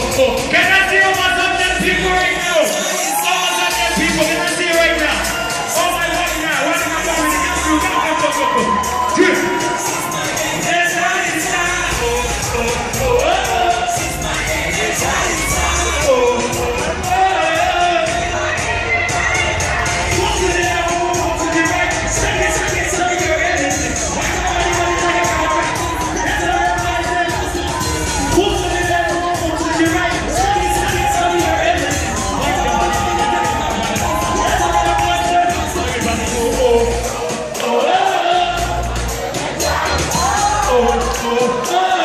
Can I see all my Zambian people right now? All my Zambian people, can I see it right now? Oh my God, now. Why did I go with the go? Oh,